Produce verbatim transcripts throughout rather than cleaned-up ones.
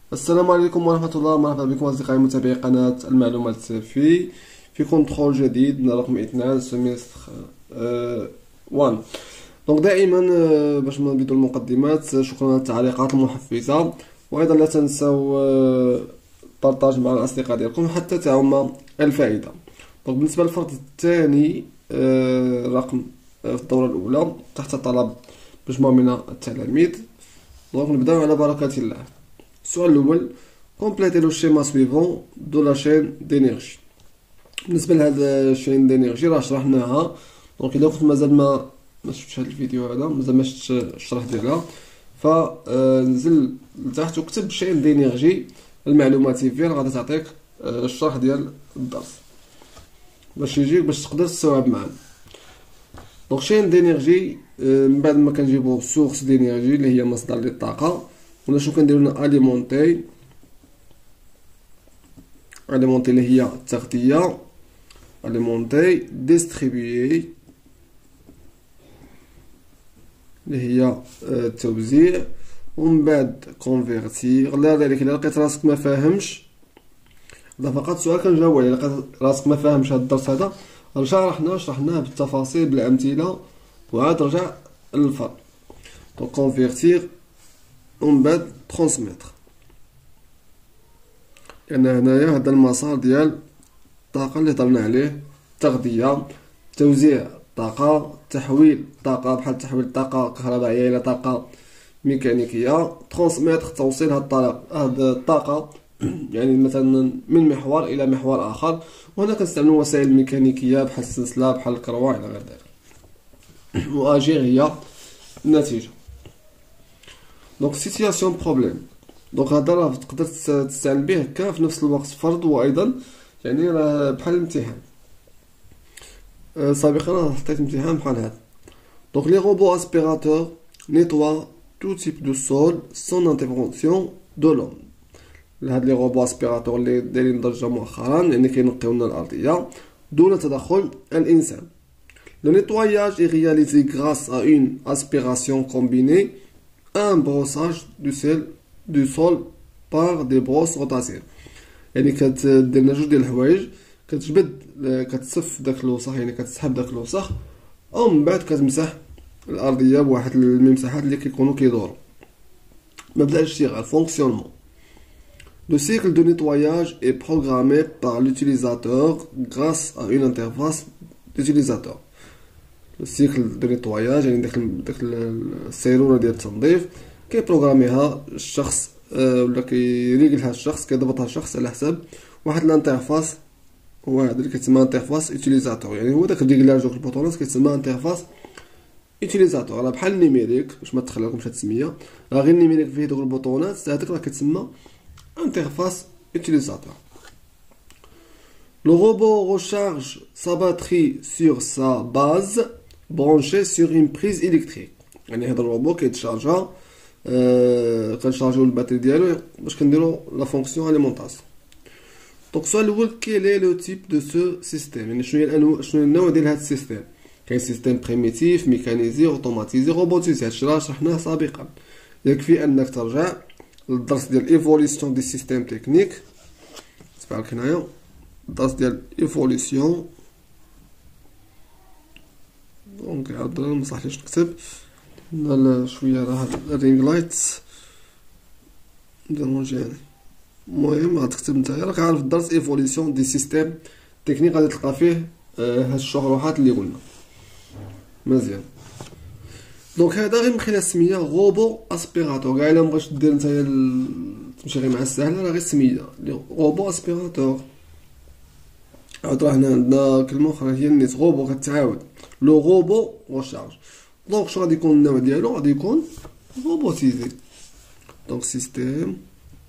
السلام عليكم ورحمة الله. مرحبا بكم أصدقائي متابعي قناة المعلومات في في كنترول جديد من رقم اثنان سمستر أه وان. دونك دائما أه باش ما نبدو المقدمات، شكرا على التعليقات المحفزة، وأيضا لا تنسوا أه بارطاج مع الأصدقاء ديالكم حتى تعم الفائدة. دونك بالنسبة للفرد الثاني أه رقم أه في الدورة الأولى تحت طلب مجموعة من التلاميذ. دونك نبداو على بركة الله. السؤال الأول: كومبليتي لو شيما سويفون دو لا شين دينيرجي. بالنسبة لهاد الشين دينيرجي راه شرحناها، دونك إلا كنت مازال ما ما شفتش هاد الفيديو هذا، مازال ما شفتش الشرح ديالها، فنزل لتحت وكتب شين دينيرجي المعلوماتي فين غادي تعطيك الشرح ديال الدرس باش يجيك باش تقدر تستوعب معنا. دونك شين دينيرجي من بعد ما كنجيبو سورس دينيرجي اللي هي مصدر للطاقة، ولا شنو كنديرو هنا اليمونتي اليمونتي اللي هي التغذية، اليمونتي ديستريبيي اللي هي التوزيع، ومن بعد كونفيرتير. غير ذلك الا لقيت راسك ما فاهمش، هذا فقط سؤال كنجاوب عليه، الا لقيت راسك ما فاهمش هذا الدرس هذا راه شرحناه شرحناه بالتفاصيل بالامثله، وعاد رجع للفرق. دونك كونفيرتير ومن بعد ترونسميتر، لأن هنايا هذا المسار ديال الطاقة اللي هضرنا عليه: التغذية، توزيع الطاقة، تحويل الطاقة بحال تحويل طاقة كهربائية إلى طاقة ميكانيكية، ترونسميتر توصيل هاد الطاقة يعني مثلا من محور إلى محور آخر، وهنا كنستعملو وسائل ميكانيكية بحال السلسلة بحال الكروة إلى غير ذلك. وأجير هي النتيجة. دونك سيتياسيون بروبليم، دونك هذا راه تقدر تستعمل به هكا في نفس الوقت فرض، وايضا يعني راه بحال الامتحان. أه سابقا راه حطيت امتحان بحال هذا. دونك لي روبو اسبيراتور نيتوا تو تيب دو سول سون انترفونسيون دو لوم. هاد لي روبو اسبيراتور اللي دايرين ضجه مؤخرا يعني كينقيو لنا الارضيه دون تدخل الانسان. لو نيتواياج est réalisé grâce à une aspiration combinée un brossage du sol du sol par des brosses rotatives. يعني كدير لنا جوج ديال الحوايج، كتجبد كتسف داك الوسخ، يعني كتسحب داك الوسخ، او من بعد كتمسح الارضيه بواحد المساحات اللي كيكونوا كيدوروا. مبدا الاشتغال فونكسيونمون. Le cycle de nettoyage est programmé par l'utilisateur grâce à une interface d'utilisateur. Le cycle de nettoyage يعني داك داك السيروره ديال التنظيف كيبروغراميها الشخص أه ولا كيريقلها الشخص، كيضبطها الشخص على حساب واحد الانترفاس، هو هذا اللي كيتسمى انترفاس يوتيليزاتور. يعني هو داك الريغلاج دوك البوطونات كيتسمى انترفاس يوتيليزاتور. راه بحال النيميريك باش ما تخليكمش هاد السميه، راه غير النيميريك فيه دوك البوطونات، هذاك راه كيتسمى انترفاس يوتيليزاتور. Le robot recharge sa batterie sur sa base branchée sur une prise électrique. يعني هذا الروبو كيتشارجا أه كنشارجيو الباتري ديالو باش كنديرو لا فونكسيون اليمونطاسيون. دونك السؤال الاول: كيل اي لو تيب دو سو سيستيم، يعني شنو هي الانواع شنو هي النوع ديال هذا السيستيم. كاين سيستيم بريميتيف، ميكانيزي، اوتوماتيزي، روبوتيزي. هادشي راه شرحناه سابقا، يكفي انك ترجع للدرس ديال ايفوليسيون دي سيستيم تكنيك. تبع لك هنايا الدرس ديال ايفوليسيون. دونك عاد مصحليش نكتب شويه، راه هاد الرينغ لايتس ديرونجيني. المهم غتكتب نتايا، راك عارف الدرس ايفوليسيون دي سيستيم تكنيك غادي تلقى فيه هاد الشروحات اللي قلنا مزيان. دونك هذا غير من خلال السميه روبو اسبيراتور، كاع الا مبغيتش دير نتايا تمشي غير مع السهله راه غير السميه روبو اسبيراتور. عاد راه هنا عندنا كلمه اخرى هي النيت روبو كتعاود لو روبو ريشارج. دونك شنو غادي يكون النوع ديالو؟ غادي يكون روبوتيزي. دونك سيستيم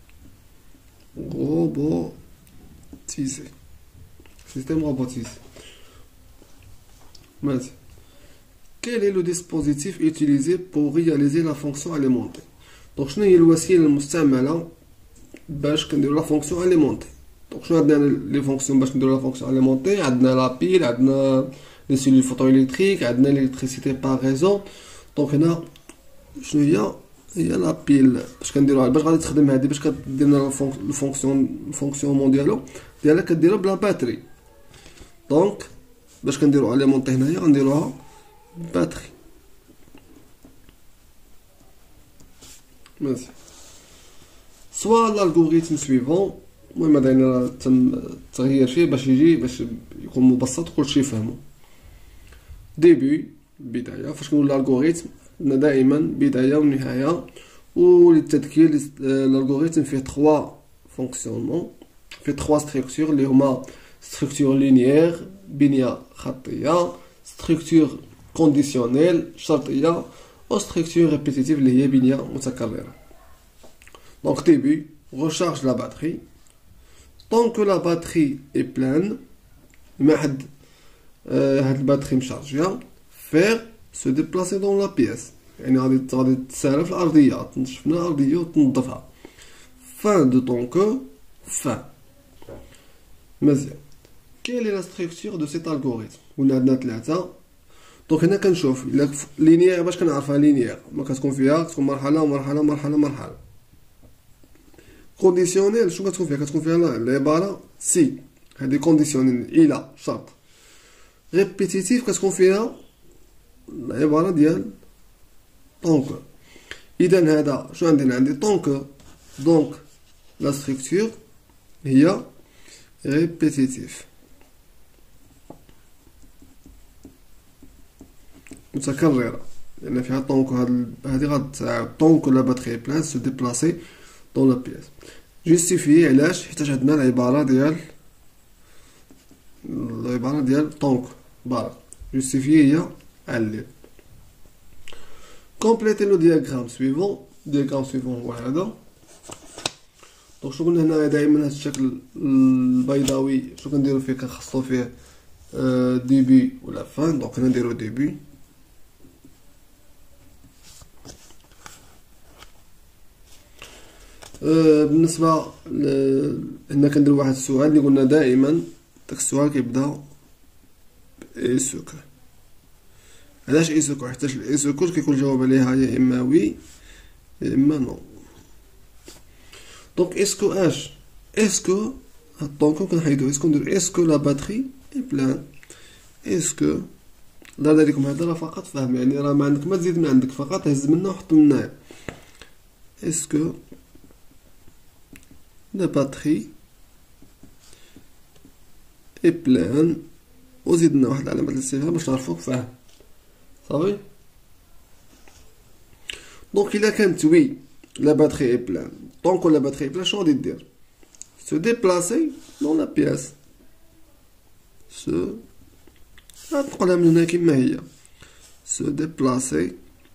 روبوتيزي سيستيم روبوتيزي ماشي. Quel est le dispositif utilisé pour réaliser la fonction alimentaire. دونك شنو هي الوسيله المستعمله باش كنديرو لا فونكسيون اليمونتي. دونك شنو عندنا لي فونكسيون باش نديرو لا فونكسيون اليمونتي؟ عندنا لا بيل، عندنا لي سيلول فوتو الكتريك، عندنا الكتريسيتي باغ ريزون. دونك هنا شنو هي هي لا بيل باش كنديروها باش غادي تخدم هادي باش كدير لنا الفونكسيون الفونكسيونمون ديالو ديالها كديرها بلا باتري. دونك باش كنديرو اليمونطي هنايا غنديروها باتري. مزيان. سوا الالغوريثم سويفون المهم هذا يعني تم التغيير فيه باش يجي باش يكون مبسط كلشي يفهمو. ديبي بداية، فاش كنقول الالغوريثم عندنا دائما بداية ونهاية. وللتذكير الالغوريثم فيه تخوا فونكسيونمون، فيه تخوا ستركتور اللي هما ستركتور لينيير بنية خطية، ستركتور كونديسيونيل شرطية، و ستركتور ريبيتيتيف اللي هي بنية متكررة. دونك ديبي recharge la batterie. Tant que la batterie est pleine, ما حد هاد الباتري مشارجية faire se déplacer dans la pièce، يعني غادي غادي تسارع في الأرضية، تنشف لنا الأرضية وتنظفها. fin de ton que fin. مزيان. quelle est la structure de cet algorithme؟ قلنا عندنا ثلاثة. دونك هنا كنشوف إلا لينيير باش كنعرفها لينيير ما كتكون فيها كتكون مرحلة ومرحلة مرحلة مرحلة. كونديسيونيل شنو كتكون فيها؟ كتكون فيها العبارة سي، هادي كونديسيونيل إلى شرط. ريبيتيتيف كتكون فيها العبارة ديال طونك. إذا هذا شنو عندي؟ عندي طونك. دونك لا ستركتور هي ريبيتيتيف متكررة، لأن فيها طونك. هادي غتعاود طونك لا باتري بلان سو ديبلاسي دون لا بياس. جوستيفيي علاش؟ حيتاش عندنا العبارة ديال العبارة ديال طونك بارك. جوستيفيي هي علل. كومبليتي لو دياغرام سويفون. دياغرام سويفون هو هذا. دونك شنو قلنا هنا؟ دائما هذا الشكل البيضاوي شنو كنديرو فيه؟ كنخصو فيه ديبي ولا فان. دونك هنا نديرو ديبي. أه بالنسبة هنا كنديرو واحد السؤال اللي قلنا دائما داك السؤال كيبدا اي سوكو. علاش اي سوكو؟ حيتاش الاي سوكو كيكون الجواب عليها يا اما وي يا اما نو. دونك اسكو اش؟ اسكو هاد طونكو كنحيدو، اسكو نديرو اسكو لا باتري اي بلان. اسكو لا داريكم هذا راه فقط فهم، يعني راه ما عندك ما تزيد من عندك، فقط هز منه وحط من هنايا. اسكو la batterie est pleine وزيدنا واحد علامة الاستفهام باش نعرفوك فاهم صافي. دونك إلا كانت وي لا باتري اي بلان، طونك لا باتري اي بلان شنو غادي دير؟ سو ديبلاسي دون لا بياس. سو نقولها من هنا كيما هي، سو ديبلاسي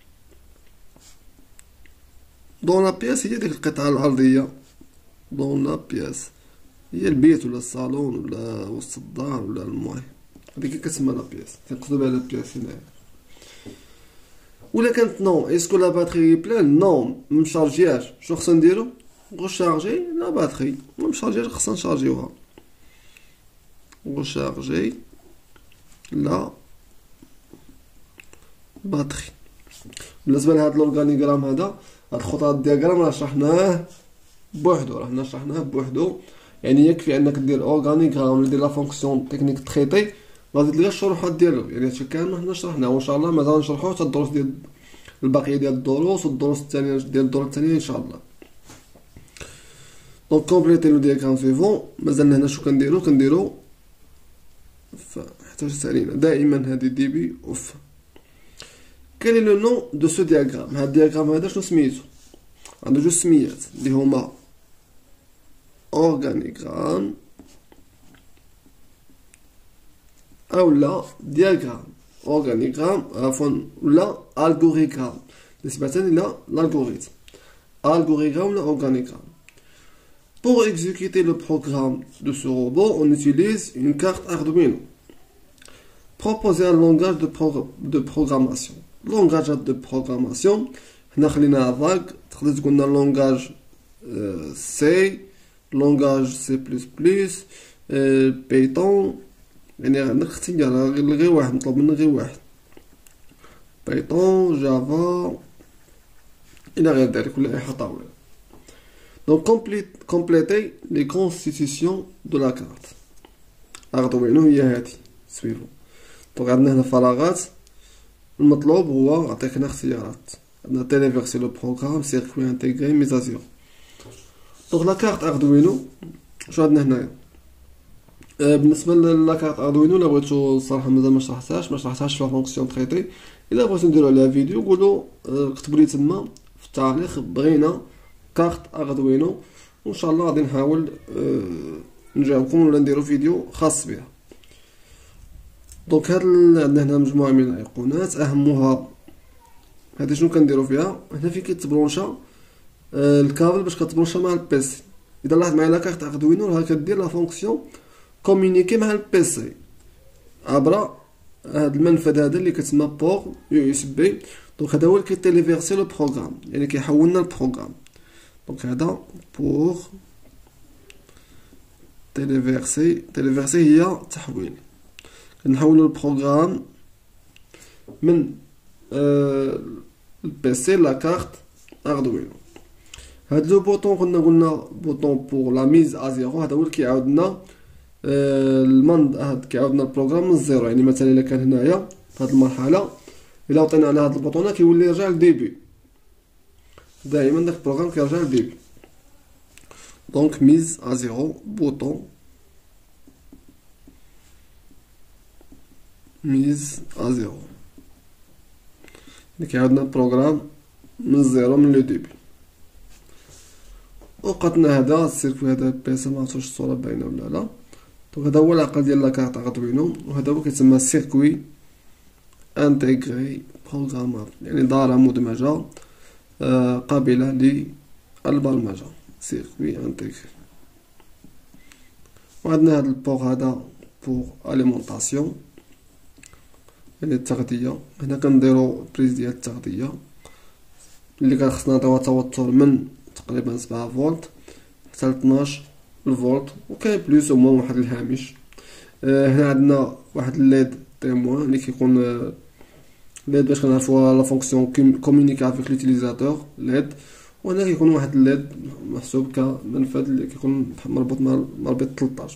دون لا بياس. هي ديك القطعة الأرضية دون لا بياس، هي البيت ولا الصالون ولا وسط الدار ولا المهم هذيك كتسمى لا بياس، كنقصدو بها لا بياس هنايا. ولا كانت نو اسكو لا باتري بلان، نو مشارجياش، شنو خصنا نديرو؟ غوشارجي لا باتري. مشارجياش خصنا نشارجيوها، غوشارجي لا باتري. بالنسبة لهاد لورغانيغرام هذا، هاد الخطوات الدياغرام راه شرحناه بوحدو، راه حنا شرحناه بوحدو. يعني يكفي انك دير اورغانيغرام ولا دير لا فونكسيون تكنيك تريتي غادي تلقى الشروحات ديالو. يعني هادشي كامل حنا شرحناه، وان شاء الله مازال نشرحوه حتى الدروس ديال الباقيه ديال الدروس والدروس الثانيه ديال الدور الثانيه ان شاء الله. دونك كومبليتي لو دياغرام سويفون. مازالنا هنا شو كنديرو؟ كنديرو حتى سالينا دائما هادي دي بي اوف. كال لو نون دو سو دياغرام؟ هاد الدياغرام هذا شنو سميتو؟ عنده جوج سميات اللي هما اورغانيغرام اولا دياغرام. اورغانيغرام عفوا ولا الغوريغرام نسبة الى l'algorithme. Algorithme ولا organigramme. Pour exécuter le programme de ce robot, on utilise une carte Arduino. Proposer un langage de, progr de programmation. Langage de programmation, حنا خليناها vague. تقدر تقول لنا langage C, langage C plus plus, Python. يعني عندك اختيار غير واحد، نطلب منك غير واحد. Python, Java, الى غير ذلك ولا اي طاوله. دونك كومبليت كومبليتي لي كونستيتيسيون دو لا كارت. اردوينو هي هادي سويفو. دونك عندنا هنا فراغات، المطلوب هو عطيك هنا اختيارات، عندنا تيليفيرسي لو بروغرام سيركوي انتيغري ميزازيون. دونك لا كارت اردوينو شنو عندنا هنايا؟ أه بالنسبه لا كارت اردوينو الا بغيتو الصراحه مازال ما شرحتهاش ما شرحتهاش في لا فونكسيون تريتي، الا بغيتو نديرو عليها فيديو قولوا أه كتبوا لي تما في التعليق بغينا كارت اردوينو، وان شاء الله غادي نحاول أه نجاوبكم ولا نديرو فيديو خاص بها. دونك هاد عندنا هنا مجموعه من الايقونات، اهمها هادي شنو كنديرو فيها. هنا فين كيتبرونشا أه الكابل باش كتبرونشا مع البيسي. اذا لاحظ معايا لا كارت اردوينو راه كدير لا فونكسيون كومونيكي مع البيسي عبر هاد المنفذ هذا اللي كتسمى بور يو اس بي. دونك هذا هو اللي كيتيليفيرسي لو بروغرام، يعني كيحولنا البروغرام. دونك هذا بور تيليفيرسي، تيليفيرسي هي تحويل، كنحولو البروغرام من آه البيسي لا كارت اردوينو. هاد لو بوطون كنا قلنا بوطون بور لا ميز ا زيرو، هذا هو اللي كيعاودنا آه المند، هاد كيعاودنا البروغرام من الزيرو. يعني مثلا الا كان هنايا في هاد المرحله الا عطينا على هاد البوطونه كيولي يرجع للديبي، دائما داك البروغرام كيرجع للديبي. دونك ميز ا زيرو بوطون ميز ا زيرو اللي كيعاودنا البروغرام من الزيرو من لو ديبي. وقتنا هذا السيركوي هذا بيسي معرفتش الصوره باينه ولا لا. دونك هذا هو العقل ديال لاكارت اردوينو، وهذا هو كيتسمى سيركوي انتيغري بروغرامابل، يعني دارة مدمجة آه قابلة للبرمجة، سيركوي انتيغري. وعندنا هذا البور هذا بور اليمونطاسيون، يعني التغذية. هنا كنديرو بريز ديال التغذية اللي كنخصنا نعطيوها توتر من تقريبا سبعة فولت حتى لطناش الفولت، وكاين بلوس او موان واحد الهامش. آه هنا عندنا واحد الليد تيموان اللي كيكون آه ليد باش كنعرفوا لا فونكسيون كومونيكي افيك لوتيليزاتور ليد. وهنا كيكون واحد الليد محسوب كمنفذ اللي كيكون مربوط مع مربط ثلاثطاش.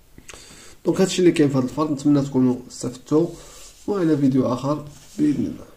دونك هادشي اللي كاين في هاد الفرد، نتمنى تكونوا استفدتوا، والى فيديو اخر باذن الله.